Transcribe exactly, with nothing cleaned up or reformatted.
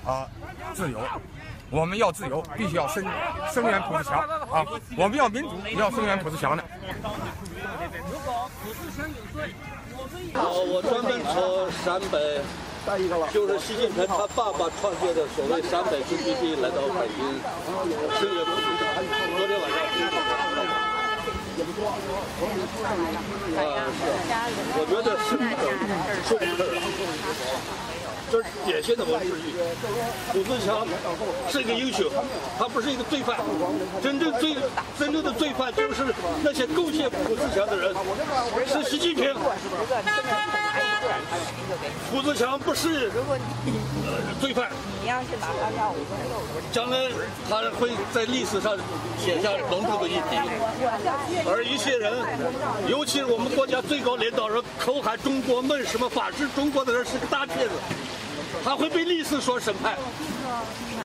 啊自由。我们要自由，必须要声声援朴志强啊！我们要民主，也要声援朴志强的。 好，我专门从陕北，就是习近平他爸爸创建的所谓陕北自治地来到北京声援朴志强。昨天晚上。啊，是，我觉得是是，这是典型的文字狱。朴志强是一个英雄，他不是一个罪犯。真正罪真正的罪犯就是那些构陷朴志强的人，是习近平。朴志强不是呃罪犯。将来他会在历史上写下隆重的一笔。而一些人，尤其是我们国家最高领导人口喊中国梦，什么法治中国的人是个大骗子，他会被历史所审判。